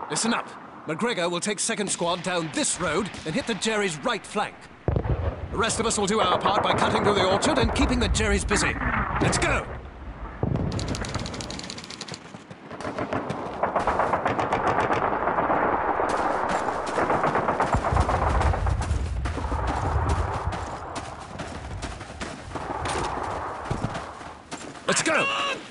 Listen up. McGregor will take second squad down this road and hit the Jerry's right flank. The rest of us will do our part by cutting through the orchard and keeping the Jerry's busy. Let's go! Let's go!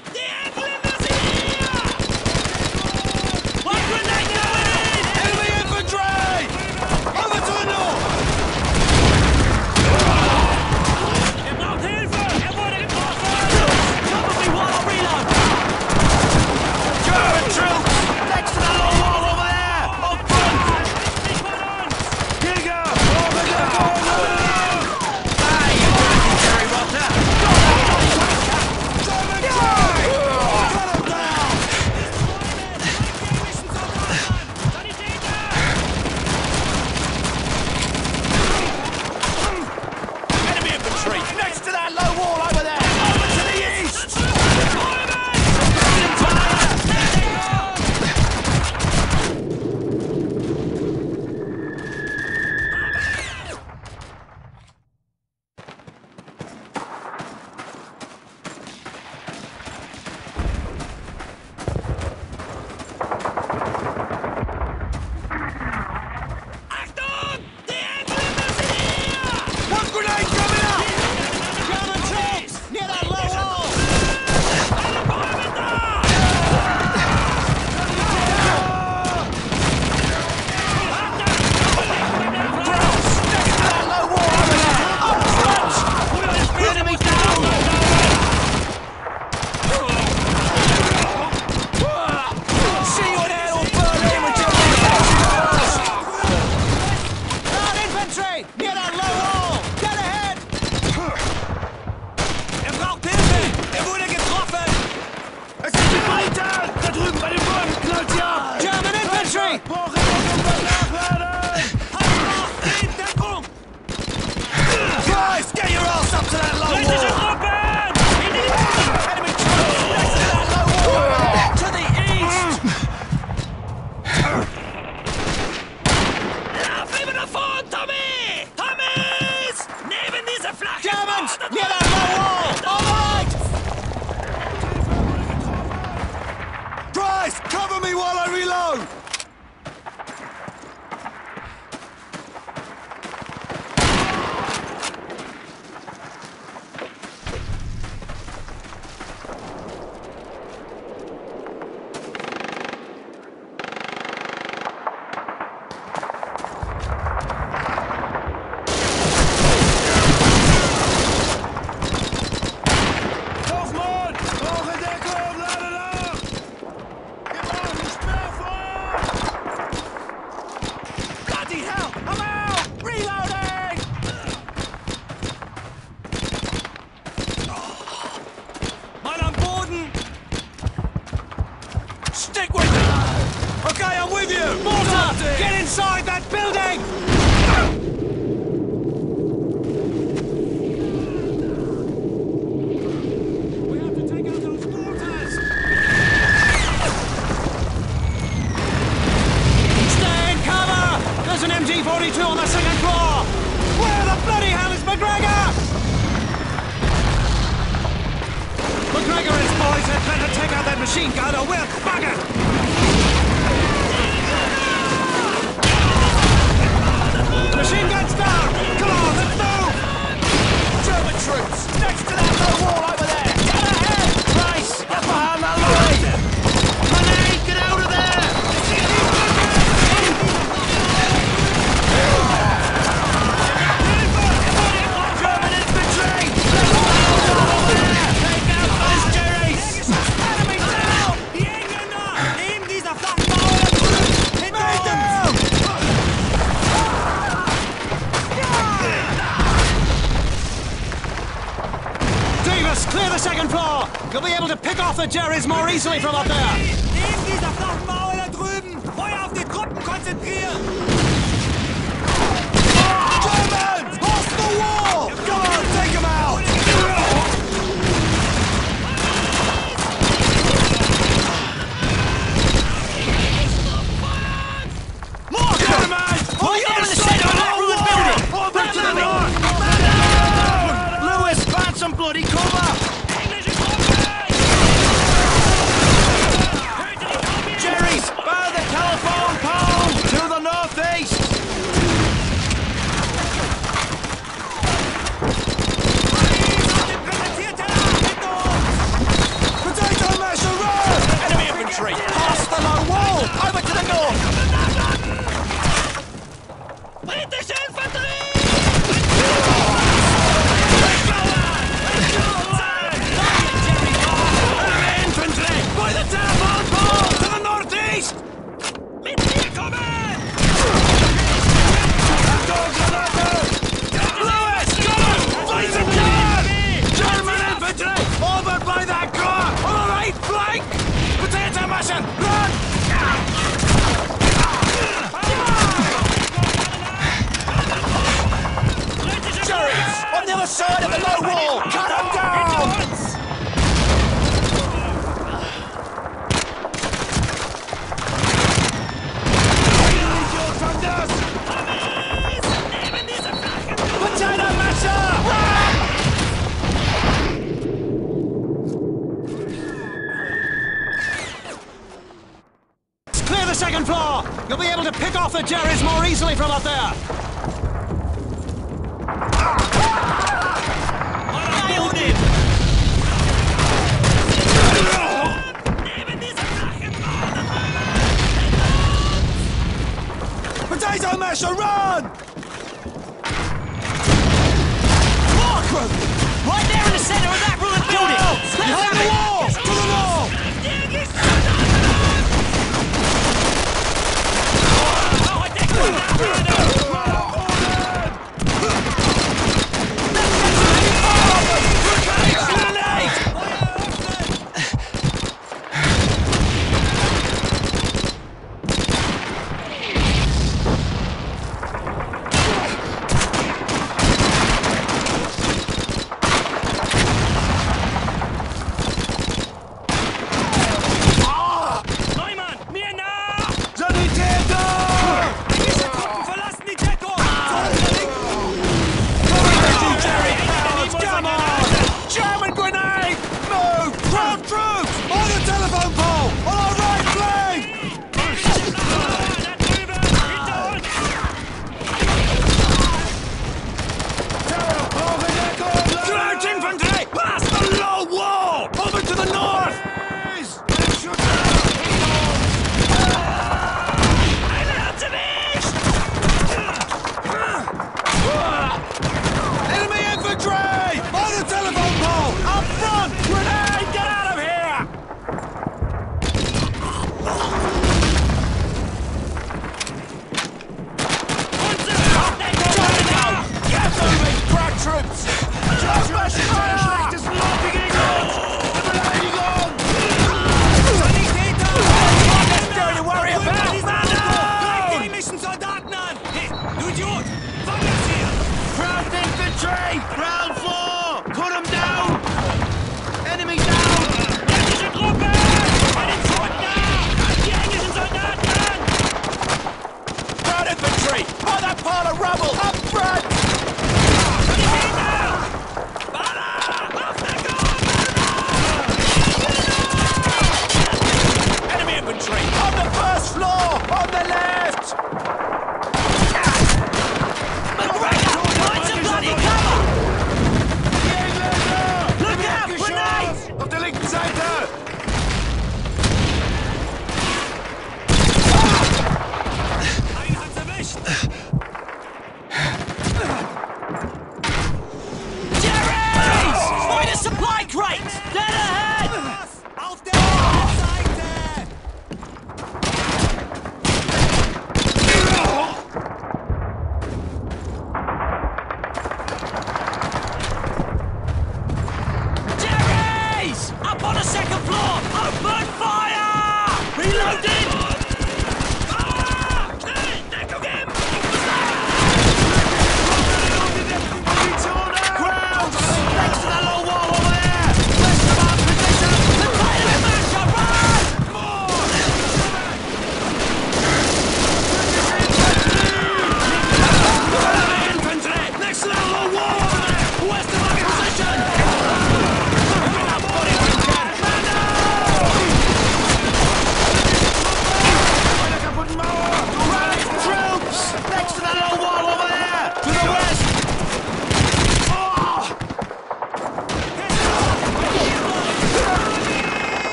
Cover me while I reload! Get inside that building! We have to take out those mortars! Stay in cover! There's an MG-42 on the second floor! Where the bloody hell is McGregor? McGregor and his boys had better take out that machine gun or we're buggered! Machine guns down! Come on, let's move! German troops! Next to that low wall over there! Get ahead! Price! Get behind that lorry! Grenade! Get out of there! German infantry! Let's go over there! Take out those Jerrys! Enemy down! Die Engländer! Neben dieser flachen Mauer! Hinter uns! Clear the second floor! You'll be able to pick off the Jerrys more easily from up there! Neben dieser flachen Mauer da drüben! Feuer auf die Truppen konzentrieren! Germans! Off the wall! Come on, take them out! the second floor! You'll be able to pick off the Jerrys more easily from up there! Nailed him! Potato masher, run! Markram! Right there in the centre of that ruined building! Behind the wall! To the north!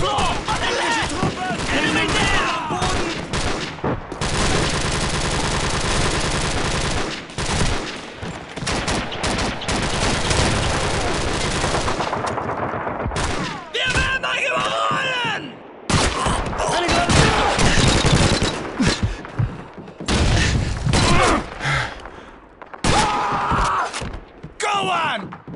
floor! On the left! Enemy down! Wir werden euch überrollen! Go on!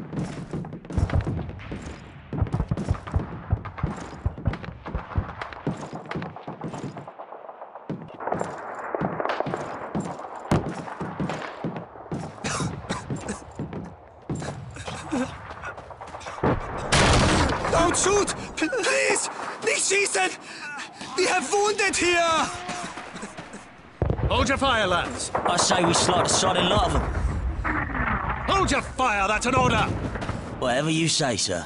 Don't shoot! Please! Nicht schießen! We have wounded here! Hold your fire, lads. I say we slide the sodding lot of them. Hold your fire, that's an order. Whatever you say, sir.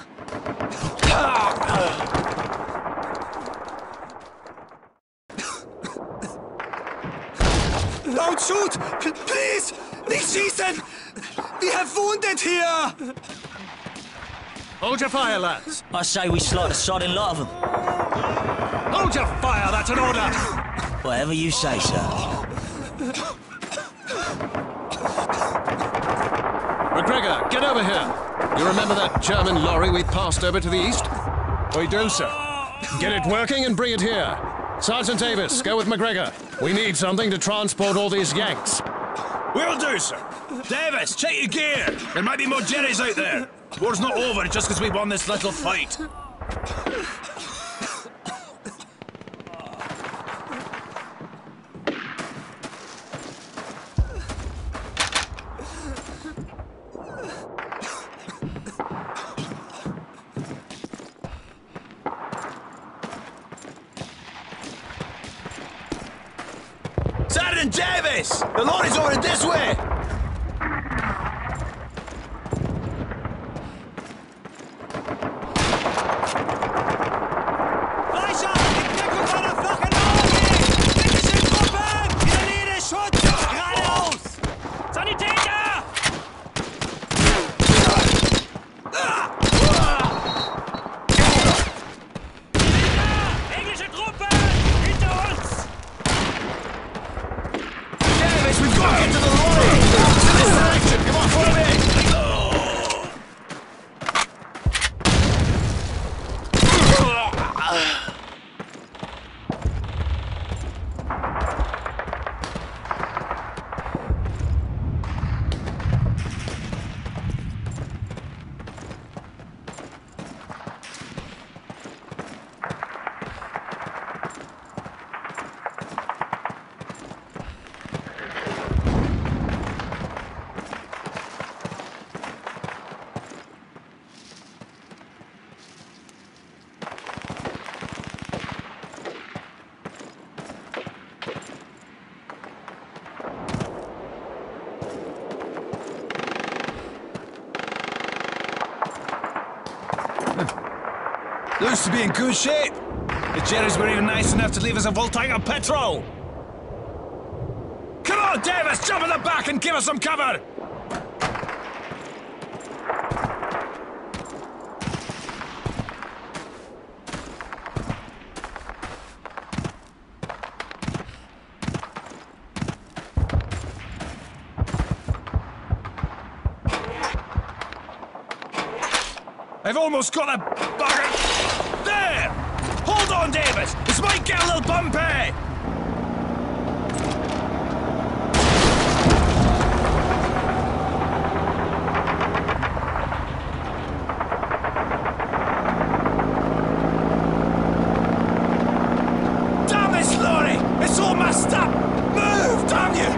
Don't shoot! Please! Nicht schießen! We have wounded here! Hold your fire, lads. I say we slide the sodding lot of them. Hold your fire, that's an order. Whatever you say, sir. McGregor, get over here. You remember that German lorry we passed over to the east? We do, sir. Get it working and bring it here. Sergeant Davis, go with McGregor. We need something to transport all these Yanks. Will do, sir. Davis, check your gear. There might be more Jerrys out there. War's not over just because we won this little fight. Sergeant Davis! The lorry's over this way! Fleischer! In Deckung einer flachen Mauer gehen! Britische Truppen! In der Nähe des Schutzes! Geradeaus! Sanitäter! Englische Truppen! Hinter uns! Davis, we've got to get to the lorry! To this direction! Come on, follow me! Looks to be in good shape. The Jerrys were even nice enough to leave us a full tank of petrol. Come on, Davis, jump in the back and give us some cover! I've almost got a bugger. There! Hold on, Davis! This might get a little bumpy! Damn this lorry! It's all messed up! Move, damn you!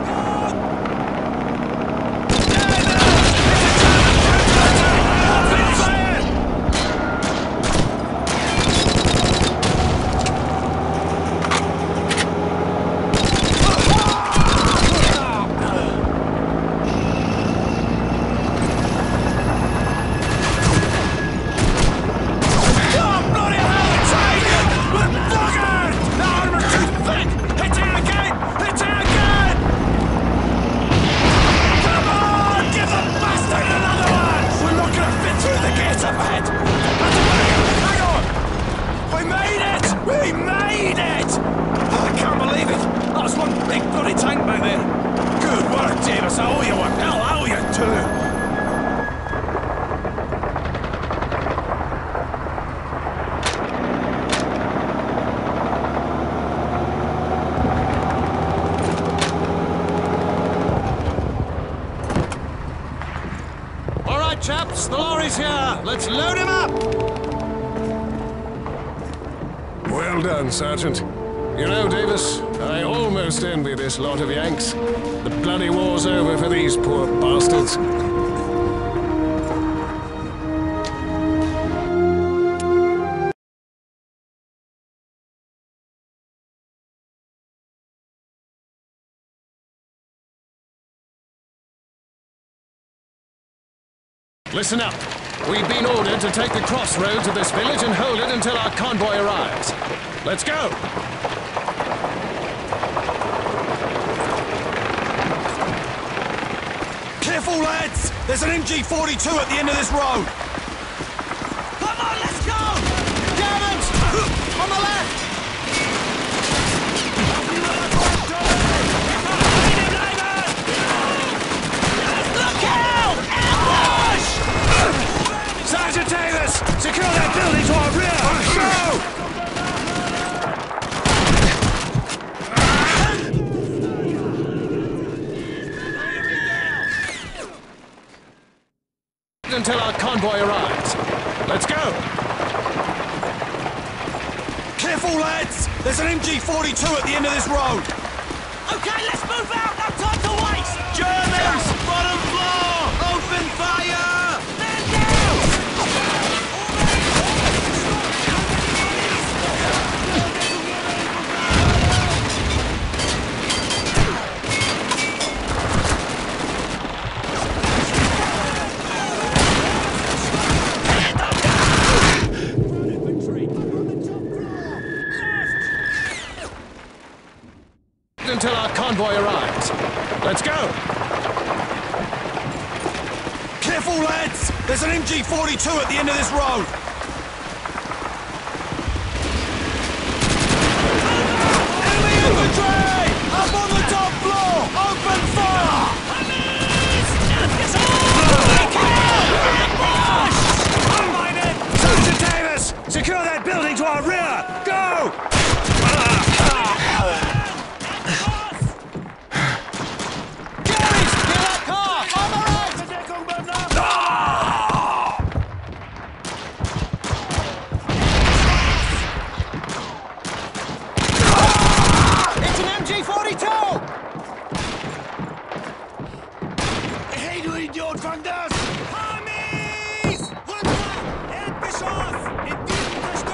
one big bloody tank back there. Good work, Davis. I owe you one. Hell, I owe you two. Chaps, the lorry's here. Let's load him up. Well done, Sergeant. You know, Davis, I almost envy this lot of Yanks. The bloody war's over for these poor bastards. Listen up. We've been ordered to take the crossroads of this village and hold it until our convoy arrives. Let's go! Careful, lads! There's an MG42 at the end of this road! Come on, let's go! Germans! On the left! Look out! Ambush! Sergeant Davis! Secure that building to our rear! Go! Until our convoy arrives. Let's go! Careful, lads! There's an MG42 at the end of this road! Okay, let's move out! No time to waste! Germans! Bottom floor! Open fire! Man down! Until our convoy arrives. Let's go! Careful, lads! There's an MG42 at the end of this road! Enemy infantry! Up on the top floor! Open fire! Sergeant Davis! Secure that building to our rear! Go! Hey, du Idiot, fang das! Hamis! Runter! Erdgeschoss! In diesem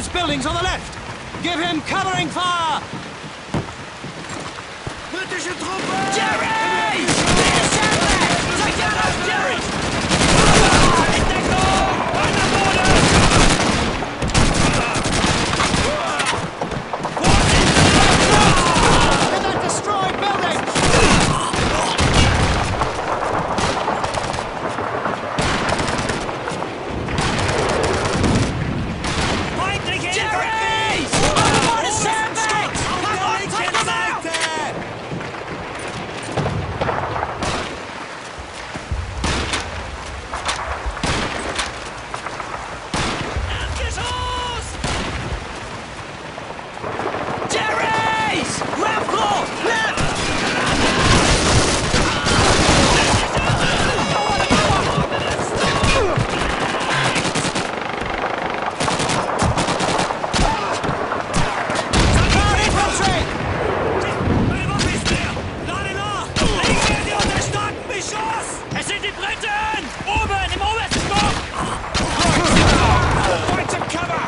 those buildings on the left! Give him covering fire! Britische Truppe! Jerry! Take down those Jerrys! In Deckung! An der Boden! In that destroyed building! Feindliche Jerrys! Infanterie! On the border sandbags! Auf Come der on, linken take them out! Seite! Abgeschoss! Jerrys! Left claw! Left! Support infantry! Meine Waffe ist leer! Lade nach! Ich werde sie unter starkem Beschuss! Es sind die Briten! Oben, im obersten Stock! Find some cover!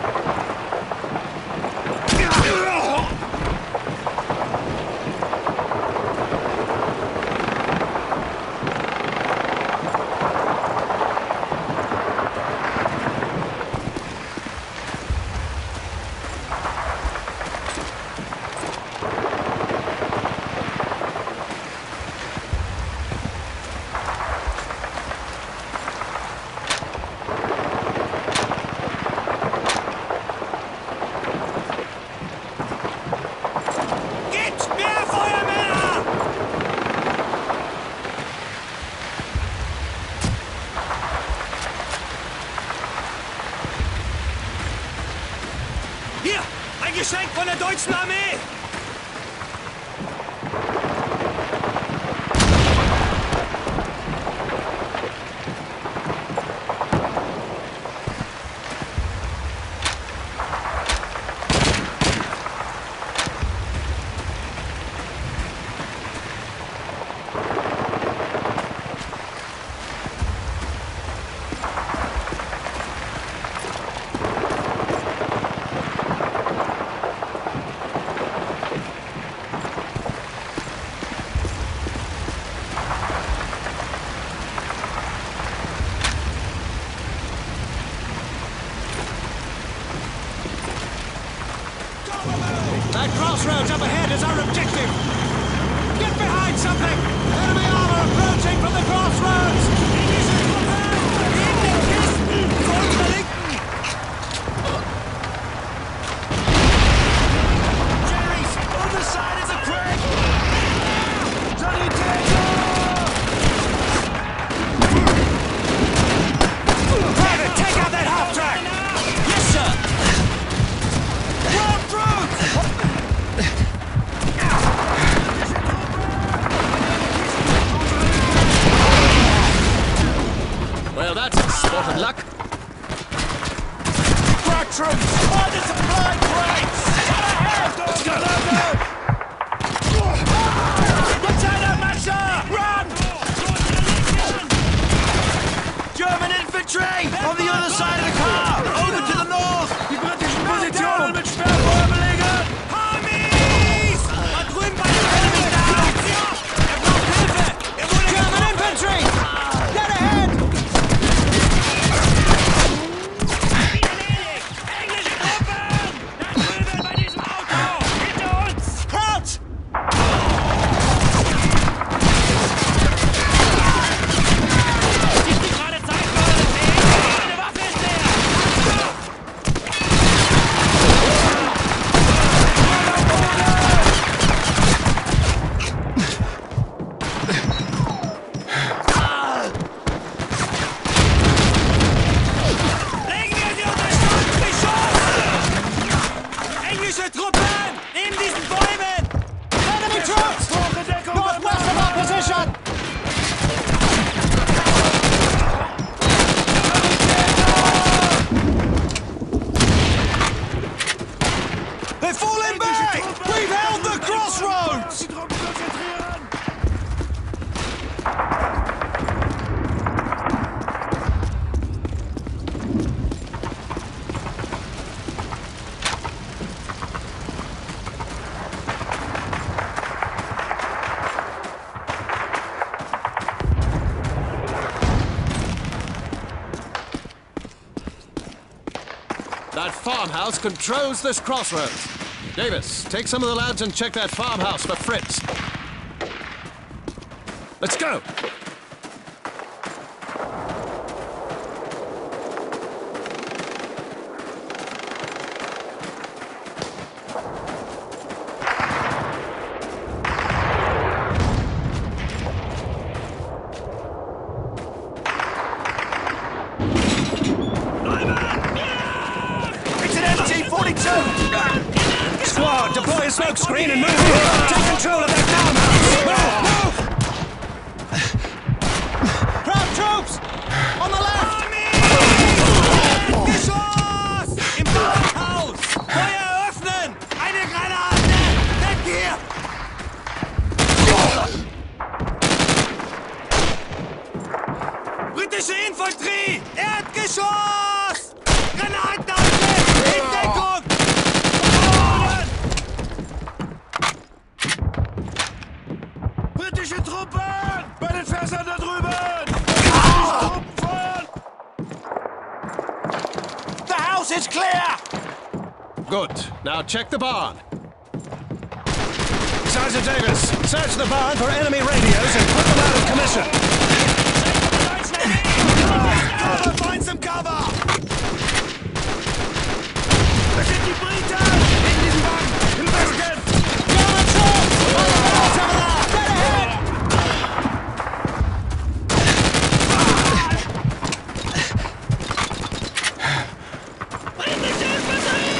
Gibt's mehr Feuermänner! Hier, ein Geschenk von der deutschen Armee! That crossroads up ahead is our objective! Get behind something! Enemy armor approaching from the crossroads! Jerry's other side is a crack! Johnny Taylor! Private, take out that half-track! Yes, sir! World troops! farmhouse controls this crossroads. Davis, take some of the lads and check that farmhouse for Fritz. Let's go! Squad, deploy a smoke screen and move here! Take control of that farmhouse! Move! Crowd troops! On the left! Geschoss! Im Farmhaus! Feuer öffnen! Eine Granate! Weg hier! Britische Infanterie! Erdgeschoss! Granaten! In Deckung! Britische Truppen! Bei den Fässern da drüben! Truppen feuern! The house is clear! Good. Now check the barn. Sergeant Davis, search the barn for enemy radios and put them out of commission. Cover! Find some cover! Da sind die Briten! In diesem Wagen! Im Westen! German troops! Dead ahead! Britische Infanterie!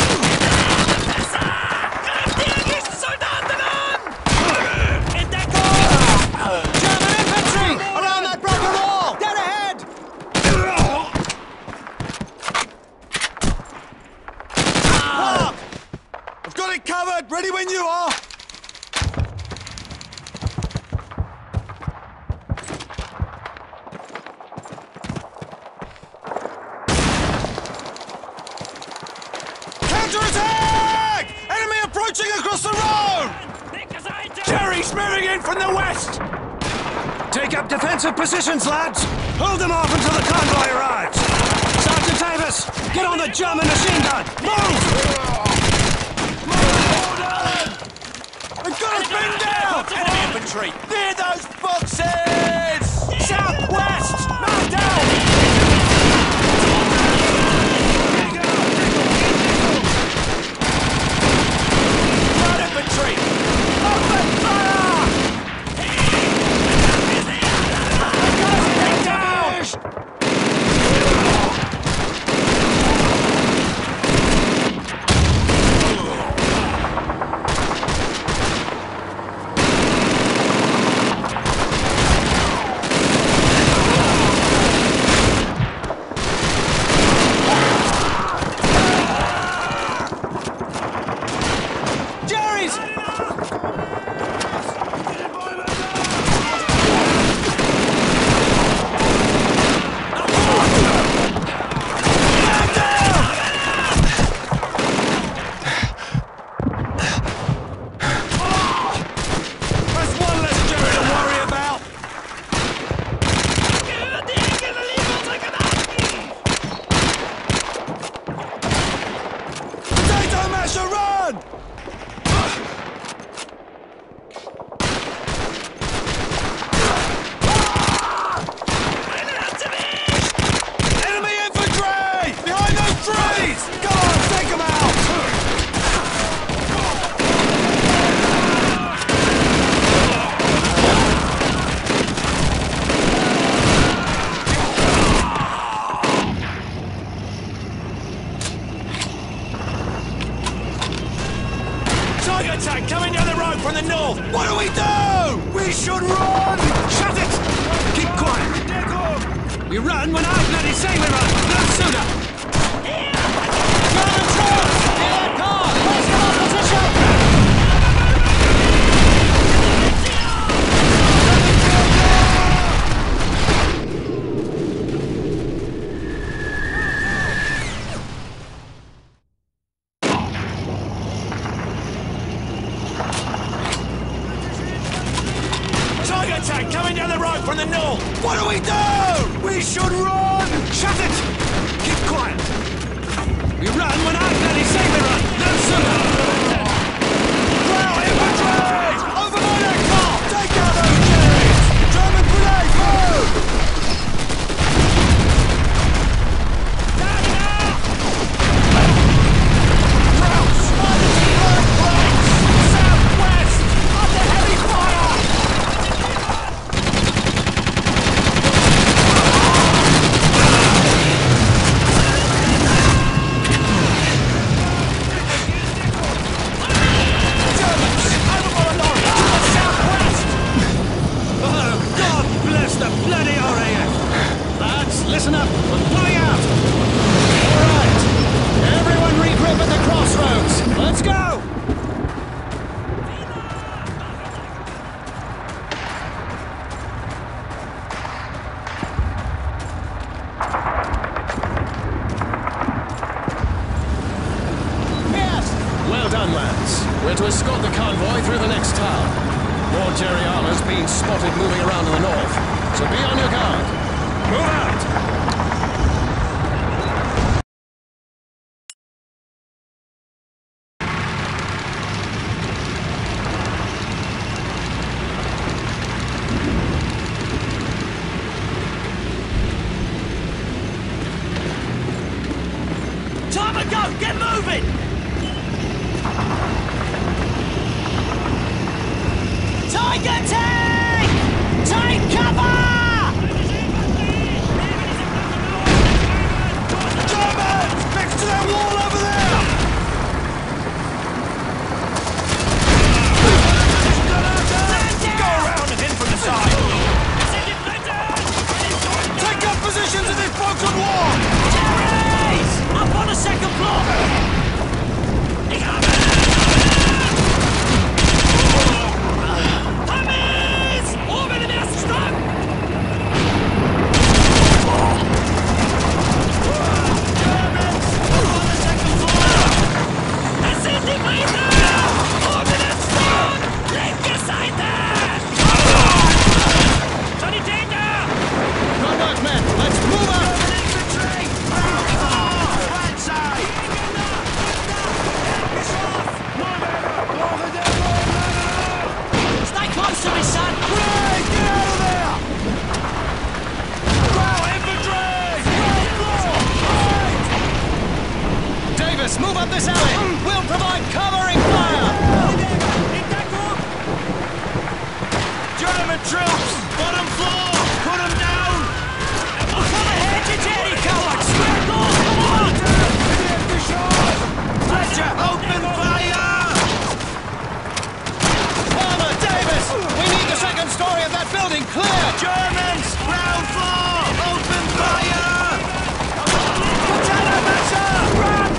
Greift die englischen Soldaten an! In Deckung! German infantry! Around that broken wall! Dead ahead! I've got it covered! Ready when you are! Counter-attack! Enemy approaching across the road! Jerry smearing in from the west! Take up defensive positions, lads! Hold them off until the convoy arrives! Sergeant Davis, get on the German machine gun! Move! We've got us pinned down! Enemy infantry! Near those boxes! Southwest! Man down! Front infantry! Open fire! Get down! Jerry's! That's one less Jerry to worry about! Potato masher, run! Enemy infantry! Behind those trees! Go on, take them out! Tiger tank coming down the road from the north! What do we do? We should run! Shut it! Keep quiet! We run when I bloody say we run, no sooner! German troops! Here they come! Place them on position! Tiger tank coming down the road from the north! What do we do? We should run! Shut it! Keep quiet! We run done, lads. We're to escort the convoy through the next town. More Jerry armor's been spotted moving around to the north, so be on your guard. Move out! Time to go! Get moving! Tiger tank! Take cover! Germans! Next to that wall over there! Go around and in from the side! Take up positions in this broken wall! Jerry's! Up on the second floor! Move up this alley! We'll provide covering fire! German troops! Bottom floor! Put them down! Come ahead, you dirty cowards! Come on! Roger! Open fire! Palmer, Davis! We need the second story of that building clear! Germans! Ground floor! Open fire! Potato masher! Run!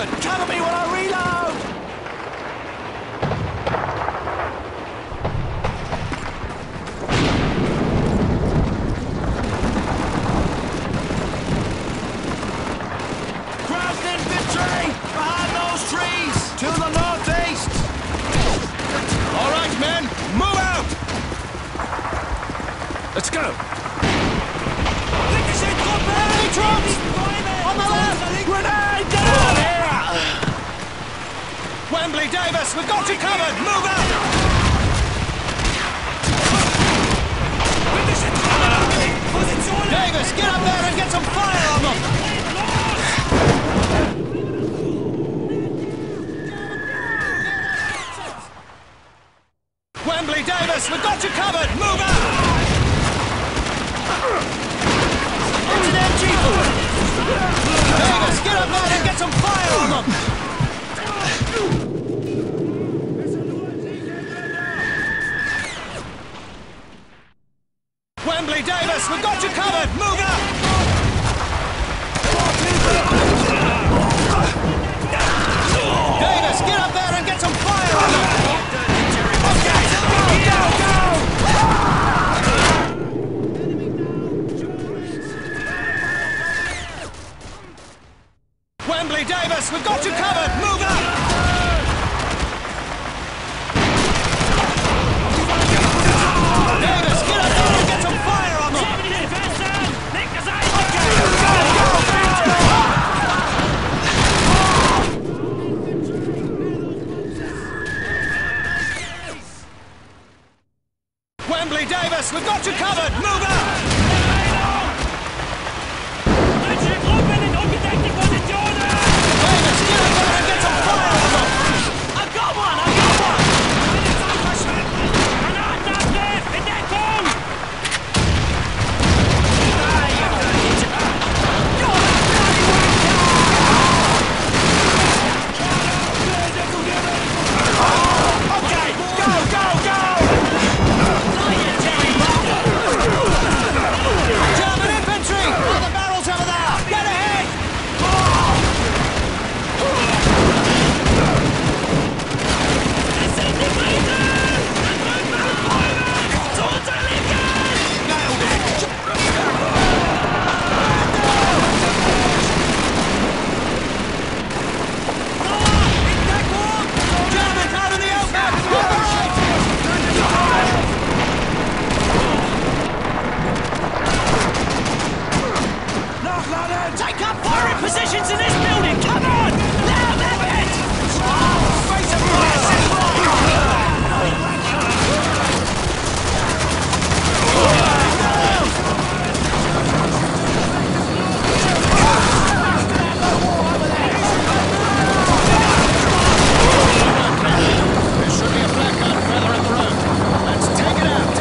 Listen, cover me while I reload! Ground infantry! Behind those trees! To the northeast! All right, men, move out! Let's go! Enemy troops! On the left! Grenade! Get out here! Wembley, Davis, we've got you covered! Move out! Davis, get up there and get some fire on them! Wembley, Davis, we've got you covered! Move out! It's an MG! Davis, get up there and get some fire on them! Wembley, Davis, we've got you covered! Move out! Davis, get up there and get some fire on them! Okay, go! Wembley, Davis, we've got you covered! Move out! Davis, get up there and get some fire on them! Wembley, Davis, we've got you covered! Move out! Davis, get up there and get some fire on them! I got one! Okay, go! German infantry! On the barrels over there! Get ahead! Germans out in the open! On the right! Take up firing positions in this building! Come on! Now, that's it! Face of There should be a blackout further in the road. Let's take it out.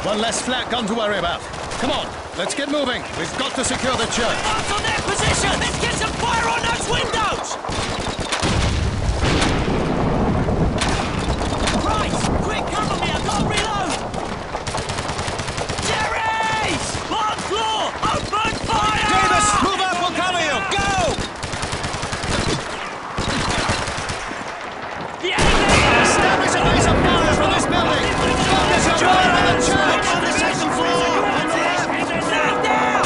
One less flat gun to worry about. Come on, let's get moving. We've got to secure the church. Marked on their position! Let's get some fire on those windows! Christ! Quick, cover me! I've got to reload! Jerry's! Bottom floor! Open fire! Davis, move up! We'll cover you! Go! The enemy! Establish a base of fire from this building! Focus your fire on the church! On the second floor! Stand down!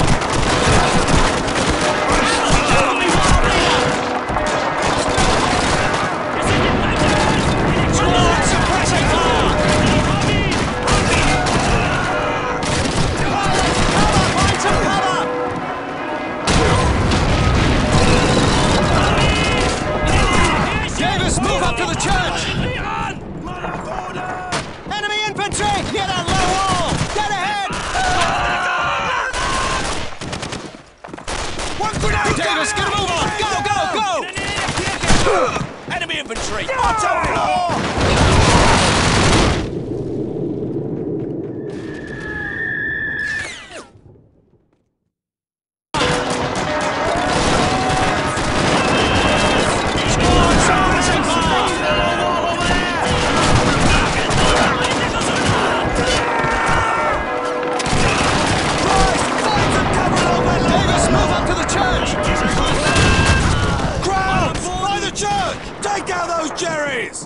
Squad, suppressing fire! Find some cover! Davis, move up to the church! Enemy infantry! Near that low wall! Get ahead! One grenade! Davis, get a move on! Go, go, go! Enemy infantry! Bottom floor! Squad, suppressing Davis, move up to the church! Crowd! By the church! Take out those Jerrys!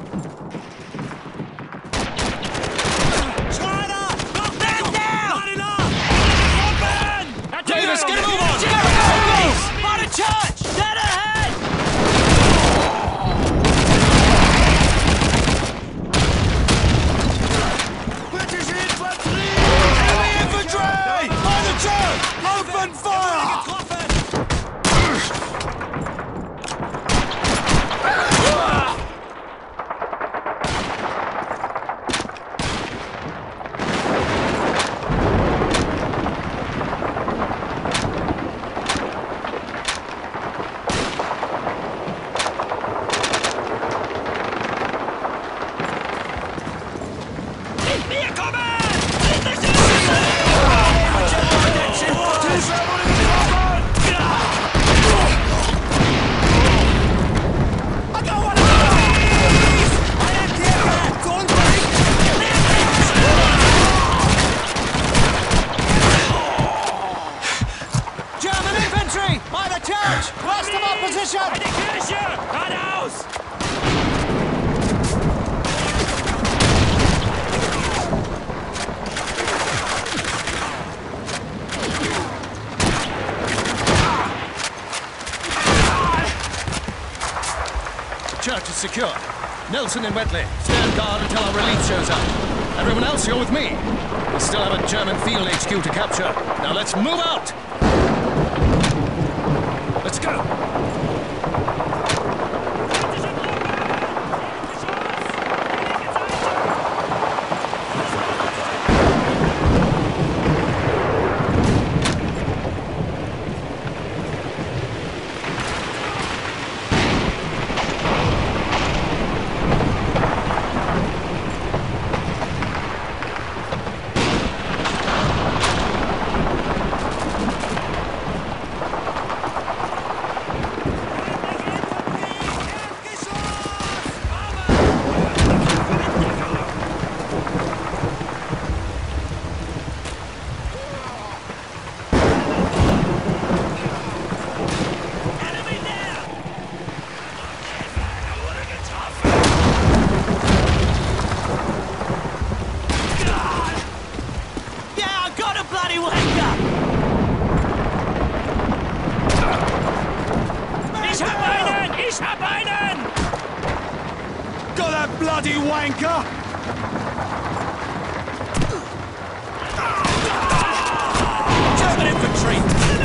Stand down! Davis, get a move on! Go, By the church! Dead ahead! British infantry! Enemy infantry! By the church! Open fire! German infantry! By the church! West of our position! The church is secure. Nelson and Wetley, stand guard until our relief shows up. Everyone else, you're with me. We still have a German field HQ to capture. Now let's move out! Let's go! bloody wanker! German infantry!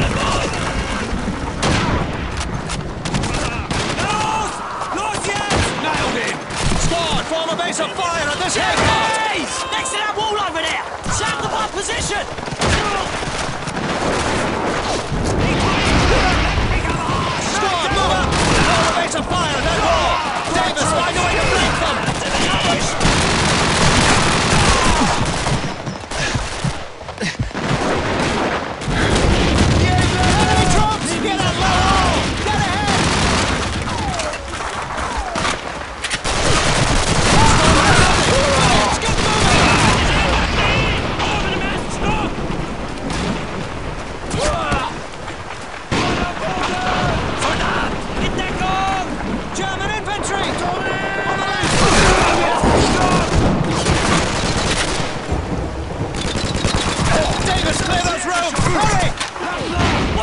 North! North yet! Nailed him! Squad, form a base of fire at this headquarters! Jeez! Next to that wall over there! Shut the one position! Squad, move up! Form a base of fire at that wall! Davis, find a way to flank them!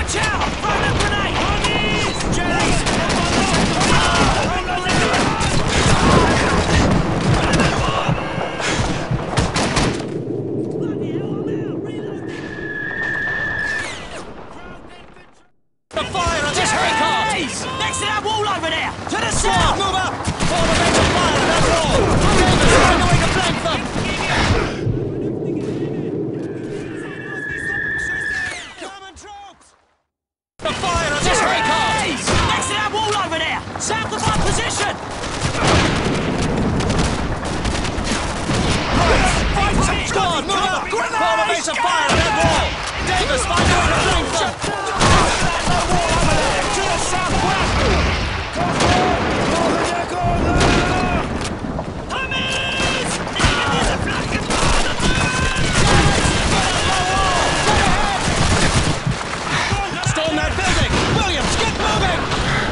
Watch out! Throw that grenade! The fire of this Hurricane! Next to that wall over there! To the Squad, south! move up! Form a base of fire at that wall! Davis, find a way to flank them! German troops! The fire of this Hurricane! Next to that wall over there! South of our position! Squad, move up! Form a base of fire at that wall! Davis, find a way to flank them! To the southwest! Storm that building! Williams, get moving!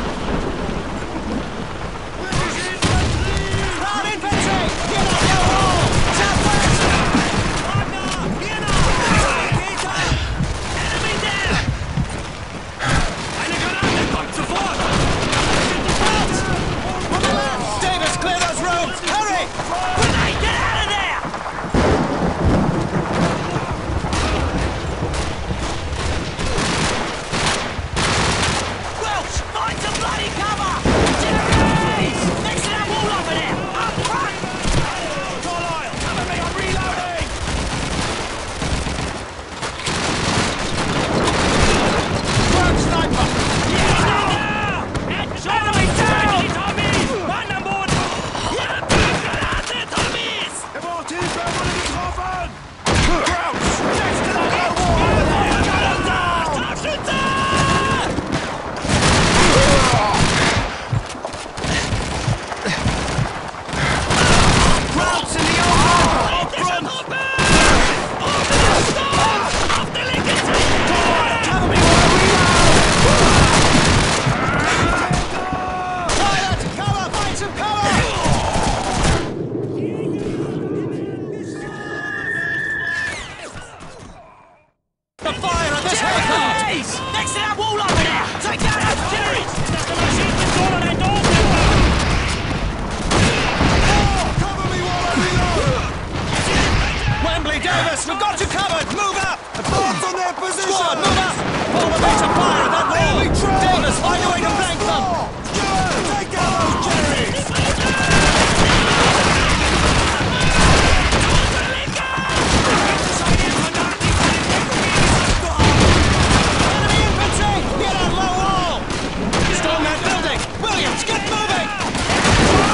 Proud infantry! Get up your wall! Southwest! Enemy there! Eine Granate kommt sofort! Davis, clear those roads! Hurry! Grenade, get out of there! Welch, find some bloody cover! Jerry's! Next to that wall over there! Up front! Carlisle, cover me, I'm reloading! Work, sniper! Enemy down! Mann an Boden! Granate, Tommies! Der Mortierer wurde getroffen! Crouch! Next to the low wall over there! Gun him down! Scharfschütze! Crouch in the old harbor! Up front! Auf der linken Seite! Cover me while I reload! Quiet! Cover! Find some cover! The fire of this Hurricane! Jerry's! Next to that wall over there! Take that out, Jerry's! Cover me while I reload! Wembley, Davis, we've got you covered! Move up! Advance on their position! Squad, move up! Form a base of fire at that wall! Enemy troops! Davis, find a way to flank them! Take down those Jerrys! Enemy infantry! Get on low wall! Storm that building! Williams, get moving!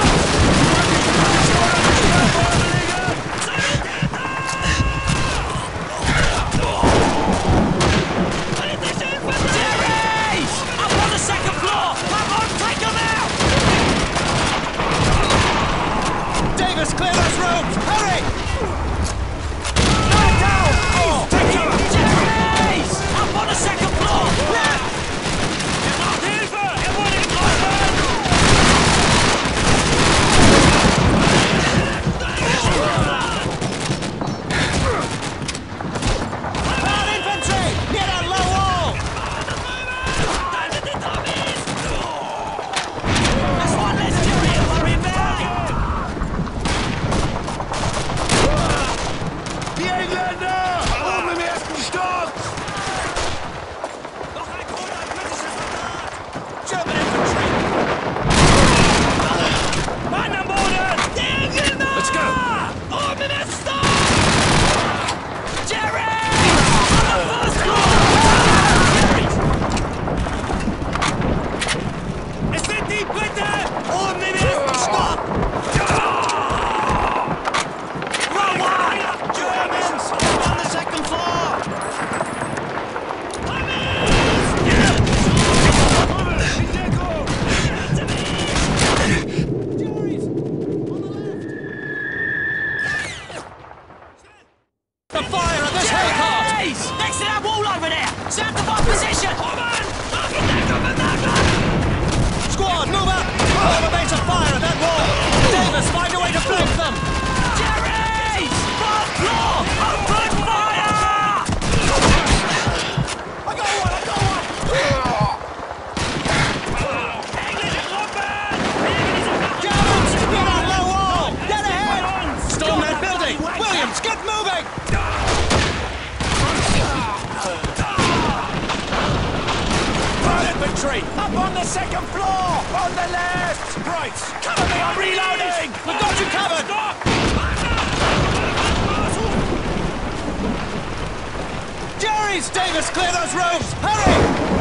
Jerry's! Up on the second floor! Come on, take them out! Davis, clear those roads! Hurry! Jerry's! Up on the second floor! Proud infantry! Get on low wall! That's one less Jerry to worry about! Die Engländer! Oben im ersten Stock! German infantry! Mann am Boden! Let's go! Oben im Stock! Jerry! On the first floor! Es sind die Briten! Oben im ersten Stock! Row one! Germans! On the second floor! The fire of this Hurricane! Jerry's! Next to that wall over there! South of our position! Squad, move up! Form a base of fire at that wall! Davis, find a way to flank them! Jerry's! Fourth floor! Open fire! I got one! the left! Right! Cover me, I'm reloading! We've got you covered! Jerry's! Davis, clear those rooms! Hurry!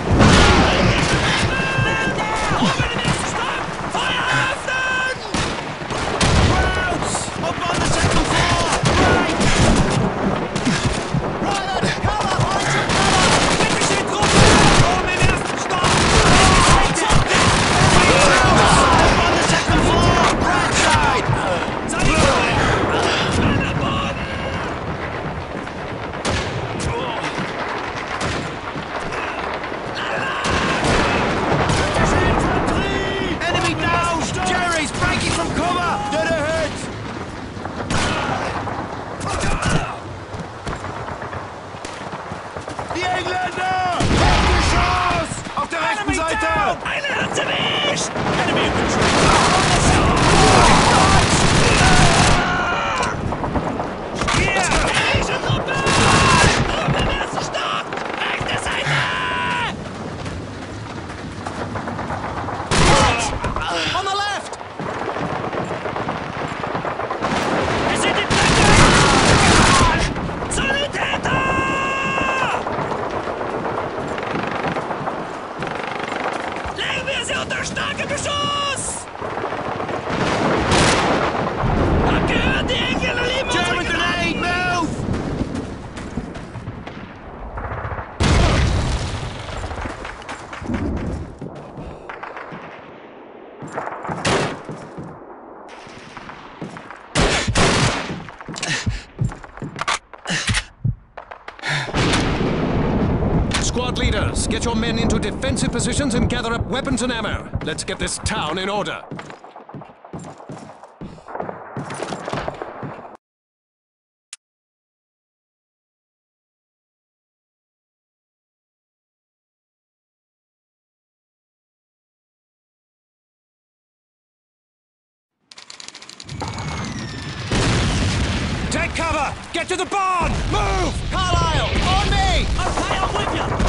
Squad leaders, get your men into defensive positions and gather up weapons and ammo. Let's get this town in order. Take cover! Get to the barn! Move! Carlisle, on me! Okay, I'm with you!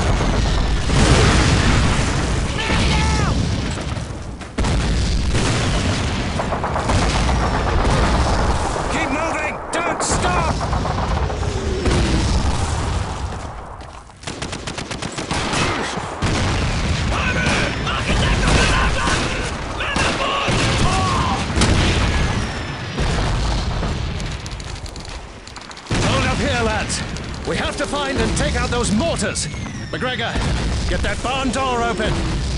Keep moving! Don't stop! Hold up here, lads. We have to find and take out those mortars. McGregor, get that barn door open.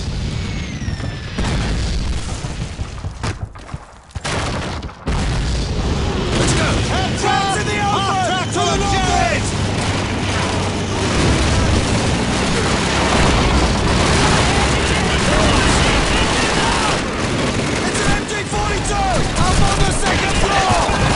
Let's go. Hands in the open! Track to the Jerry's! It's an MG-42! Up on the second floor!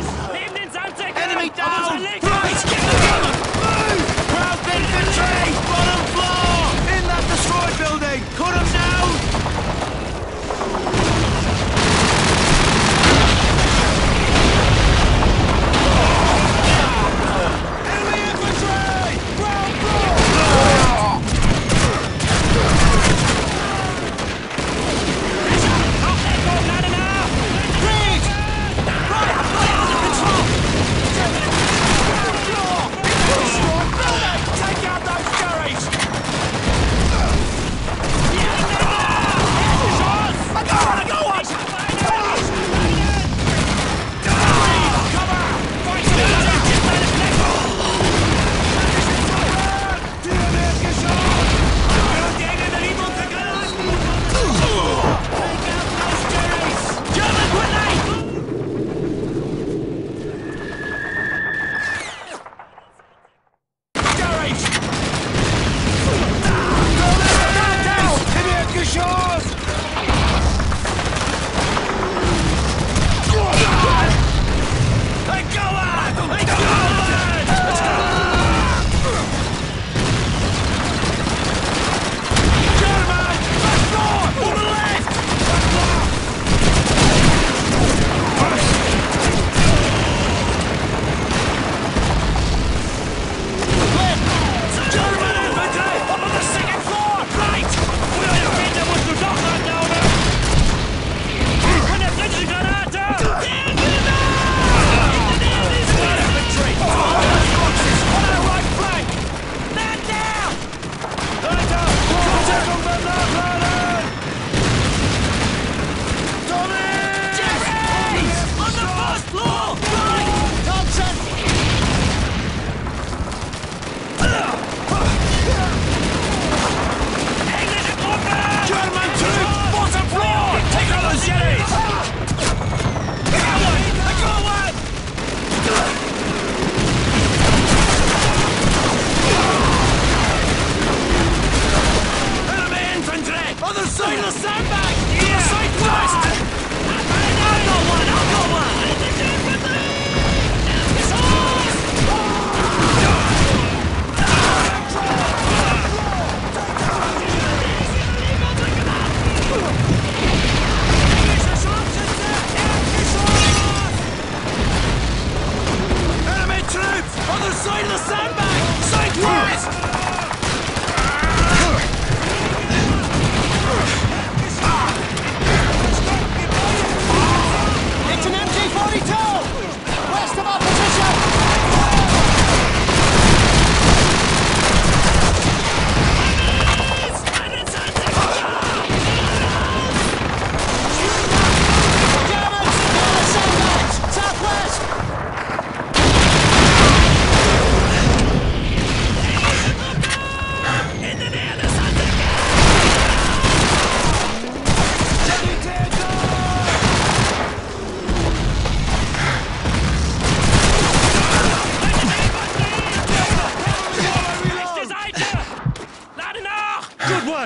Enemy down! Right! Get the gun! Move! Ground infantry!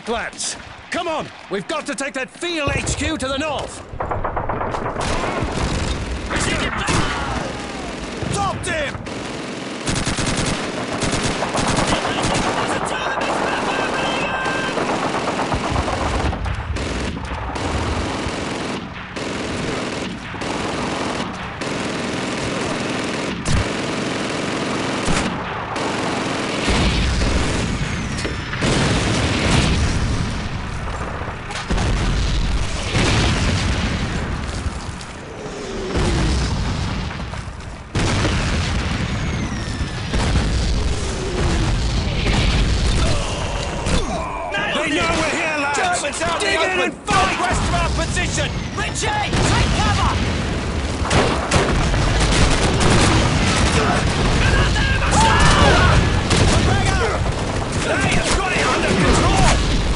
luck, lads. Come on, we've got to take that field HQ to the north. Stopped him! Dig in and fight! West of our position! Richie, take cover! Hey, I've got it under control!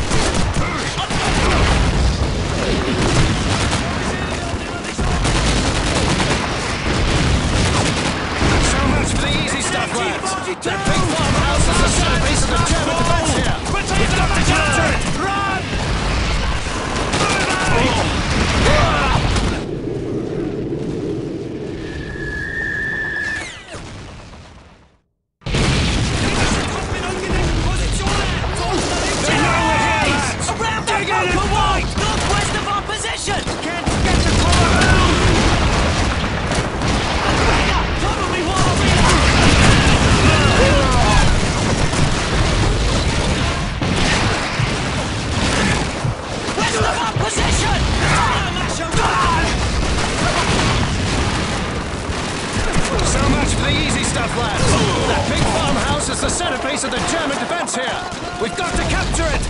So much for the easy stuff, lads. That big farmhouse is the centerpiece of the German defense here. We've got to capture it! Run! Around that broken wall! Northwest of our position! Can't get the car around! Cover me while I'm west of our position! So much for the easy stuff, lads. That big farmhouse is the centerpiece of the German defense here. We've got to capture it!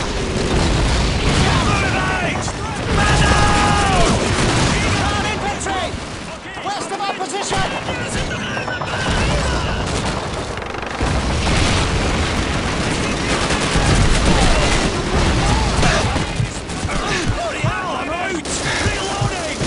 Infantry! West of our position! Bloody hell, I'm out! Reloading!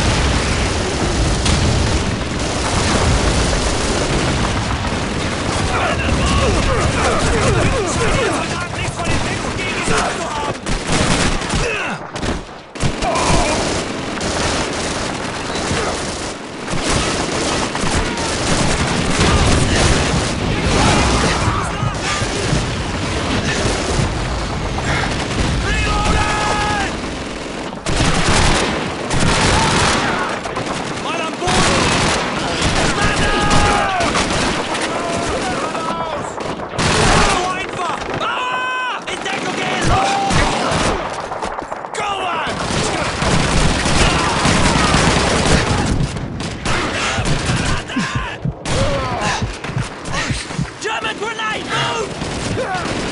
German grenade! Move!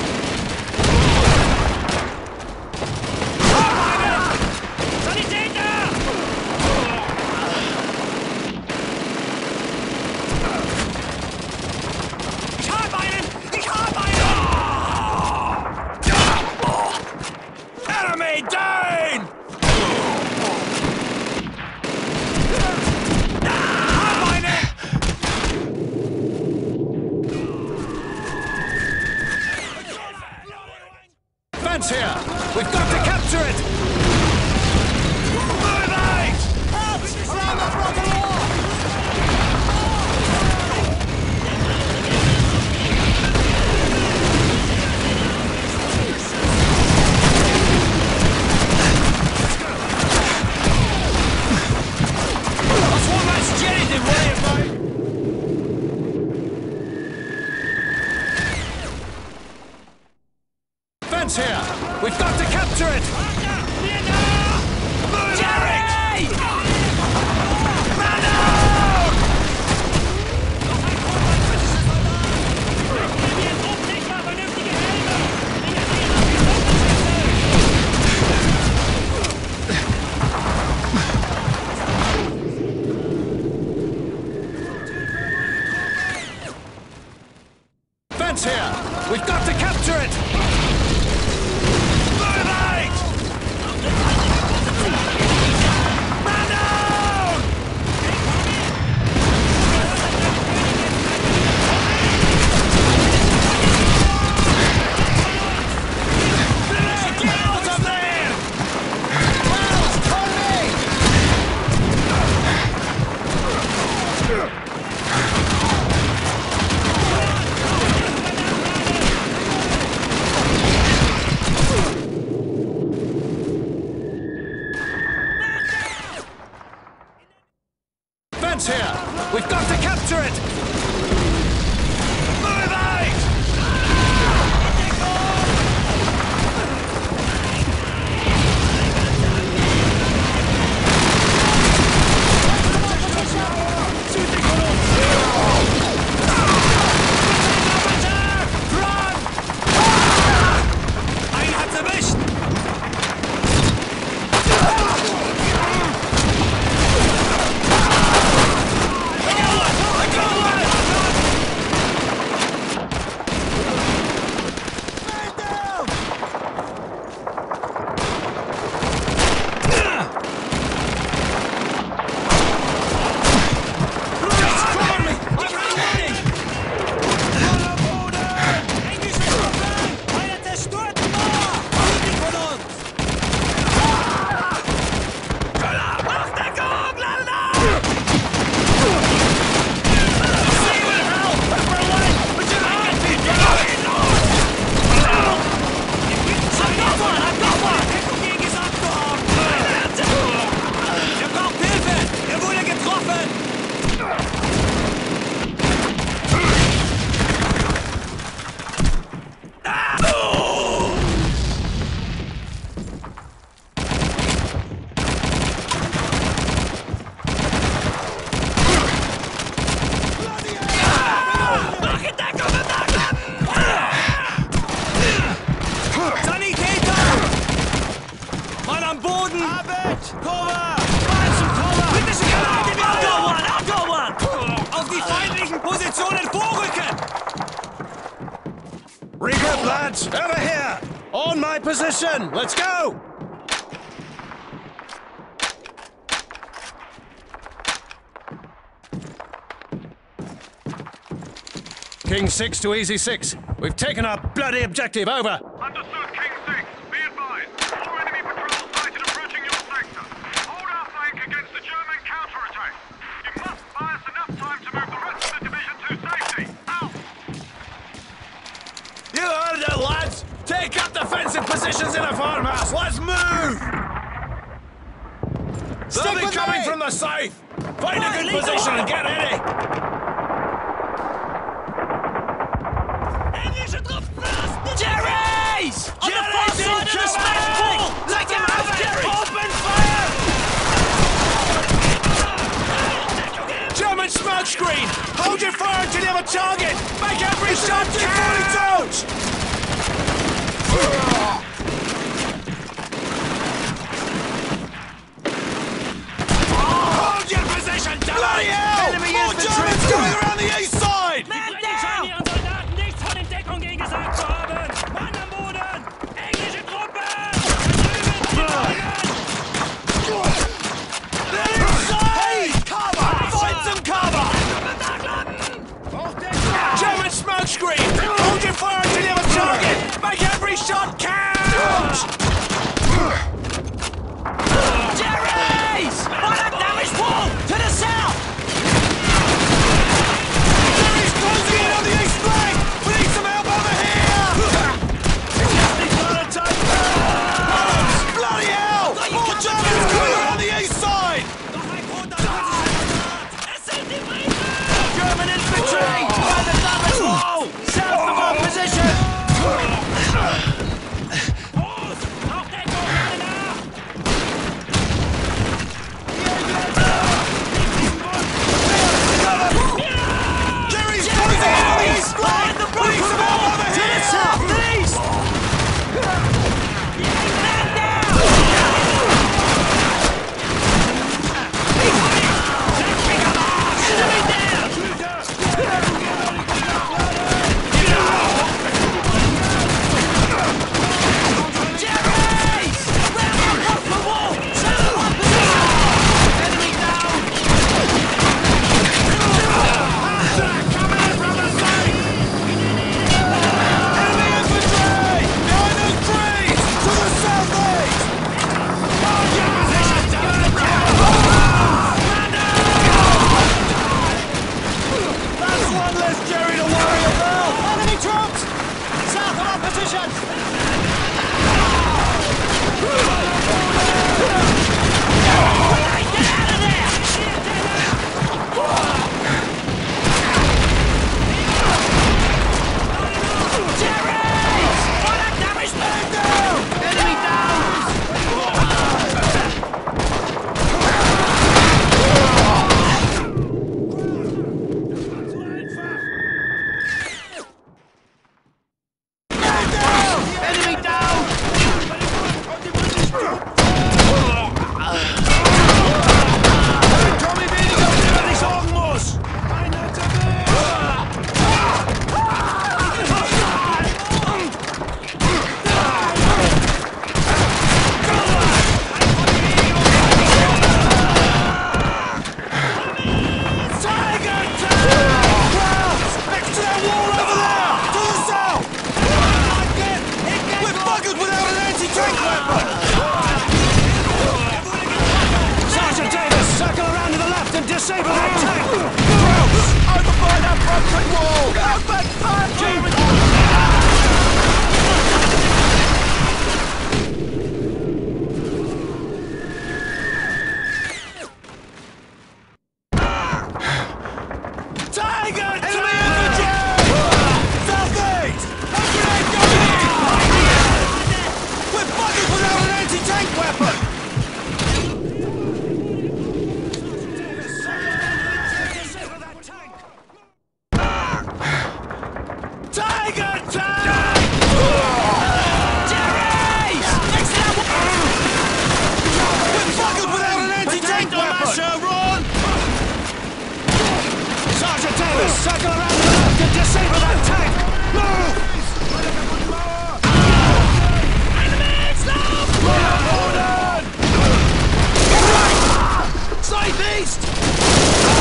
Enemy down! Defense here! We've got to capture it! Defense here! We've got to capture it! Jerry! Defense here! We've got to capture it! chance here! We've got to capture it! Move out! Regroup, lads! Over here! On my position! Let's go! King 6 to Easy 6. We've taken our bloody objective. Over. Understood, King 6. Be advised. All enemy patrols sighted approaching your sector. Hold our flank against the German counterattack. You must buy us enough time to move the rest of the division to safety. Out! You heard it, lads! Take up defensive positions in a farmhouse! Let's move! They'll be coming from the south! Find a good position and get ready! Jerry's! On the far side of the smash pool! Let him have it! Jerry! Open fire! German smoke screen! Hold your fire until you have a target! Make every shot count! Hold your position, bloody hell! Enemy More infantry! Germans going around the east side! Man down! Ihren Soldaten nichts von Entdeckung gegen gesagt zu haben! Mann am Boden! Englische Truppe! They're inside! Cover! Find some cover! German smoke screen! Hold your fire until you have a target! Make every shot count! disable that tank! Over by that broken wall! Open fire! Tiger! Enemy infantry! Southeast! One grenade going in! We're buggered without an anti-tank weapon! Tiger tank! Jerry! Next to that We're buggered without an anti-tank weapon! run! Sergeant Davis, circle around the left and disable that tank! Move! Southeast!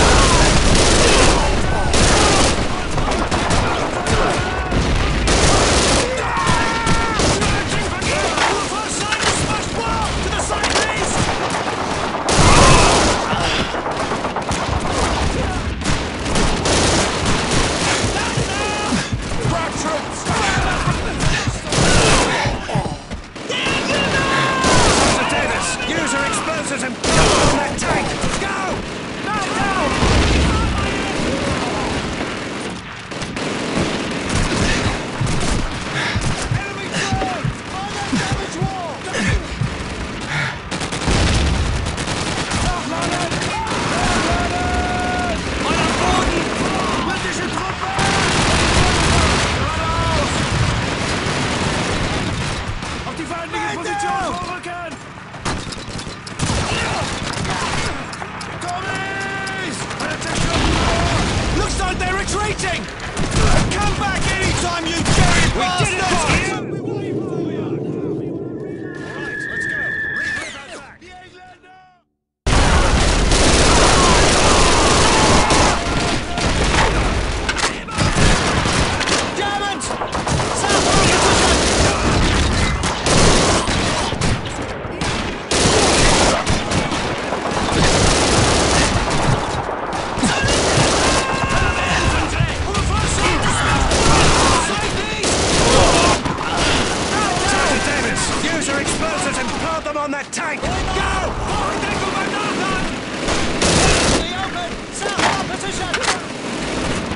Sergeant Davis, use your explosives and go on that tank! Go! Enemy drone! On that damaged wall! Auf die feindliche Position vorrücken! Looks like they're retreating! Come back anytime, you dirty bastards! Germans! South position! Sergeant Davis, use your explosives and plant them on that tank! Go! South position!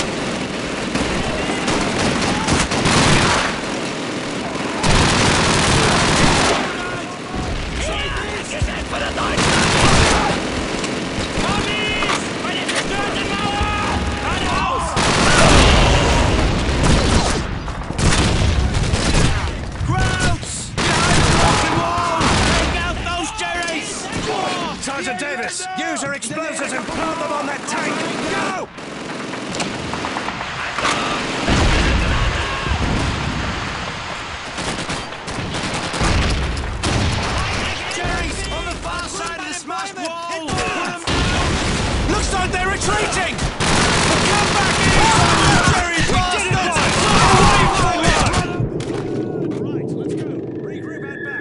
Grounds! Take out those Jerrys! Sergeant Davis, use your explosives and plant them on that tank! Go! Jerry's on the far side of the smashed wall! Looks like they're retreating! Come back anytime, you Jerry bastards! Away from me! Right, let's go. Regroup and back.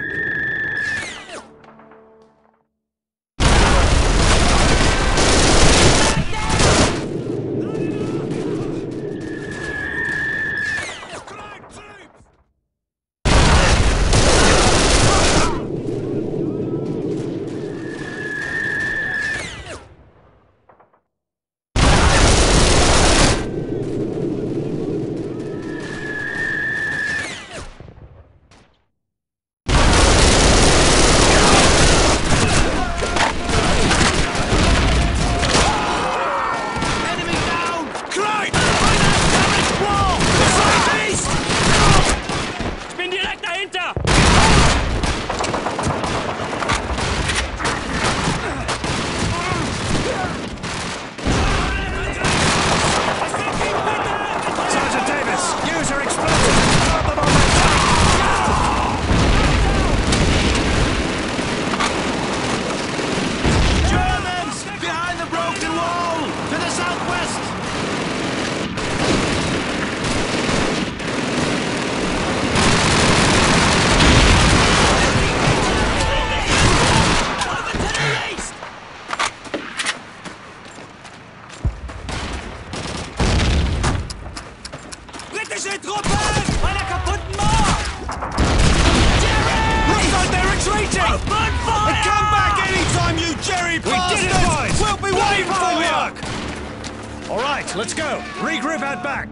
Truppen! Einer kaputten Mauer! Looks like they're retreating! Open fire! And come back anytime, you Jerry We did it, boys! We'll be Bloody waiting fine for you! work! All right, let's go. Regroup at back.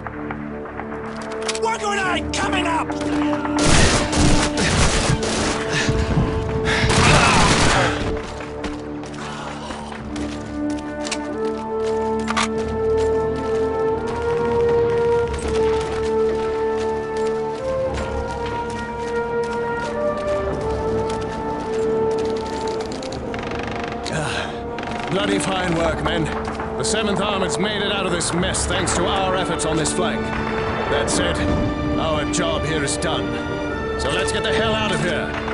One grenade coming up! Bloody fine work, men. The 7th Armored's made it out of this mess thanks to our efforts on this flank. That said, our job here is done. So let's get the hell out of here.